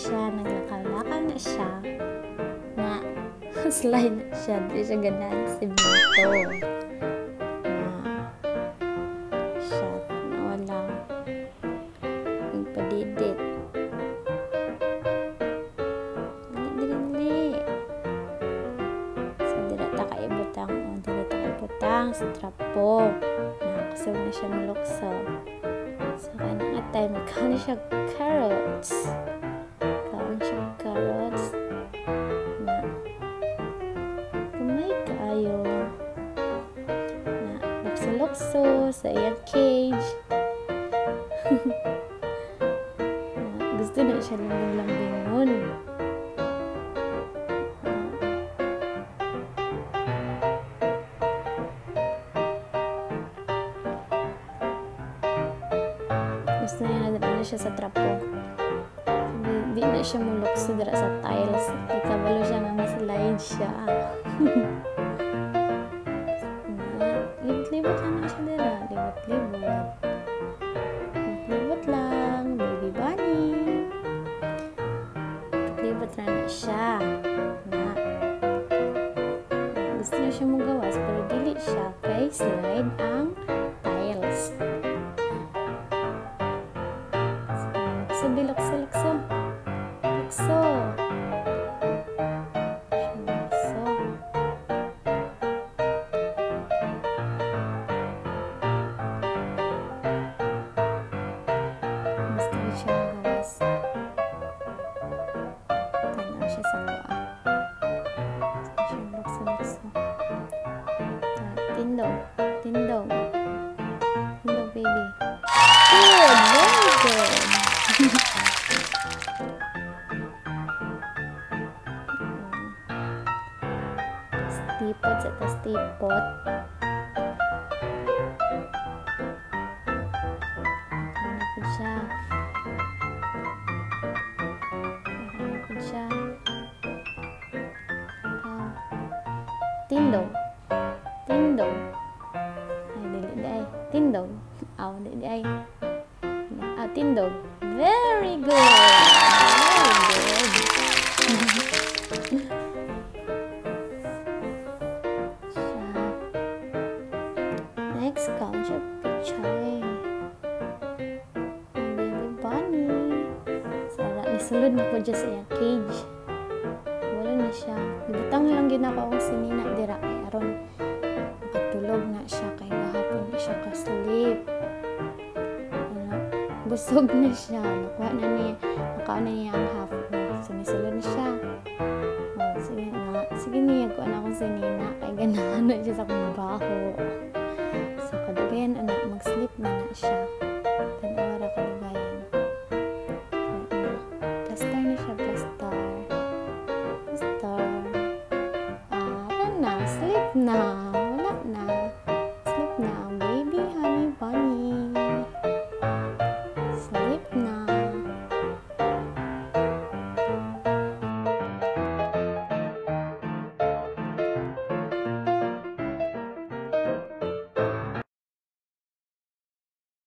siya, naglakaw-lakaw na siya, na slide na siya, di siya ganahan si Bito. Siya, nawala. Nagpadidit. Dili. So, dira ta kaibutang sa trapo. Nakasog na siya malukso. So, kanang atay, magkaon na siya carrots. Kaon siya carrots. Na, kamay kaayo. Na, lukso-lukso sa iyang cage. Na, gusto na siya lambing-lambingon. Gusto niya na siya sa trapo. Di na siya mulukso dira sa tiles. Di kabalo siya nga maslide siya. Libot-libot lang na siya dira. Libot-libot. Libot lang. Baby bunny. Libot lang na siya. Gusto niya siya magawas pero dili siya. Kay slide ang tiles. Lukso. Lukso. Gusto ko siya magawas. Tanaw siya sa kuha. Gusto siya lukso. Tindog. Tindog, baby. Good! Very good! Stipot sa stipot. Hanapin siya. Tindog. Ay, dili ay. Tindog. Aw, dili ay. Tindog. Very good! Next, count siya pichay. Baby bunny. Nisulod na po dyan sa iyang cage. Wala na siya. Ibutang lang ginako akong sinina. Dira kay aron. Nakatulog na siya. Kay gahapon na siya ka-sleep. Busog na siya. Nakaon na niya ang half. So, nisulod na siya. Sige niya ko na akong sinina. Kay ganahan na siya sa kong baho. So, kadagayan, mag-sleep na siya. Tanawara kadagayan. Plaster na siya, plaster. Sleep na.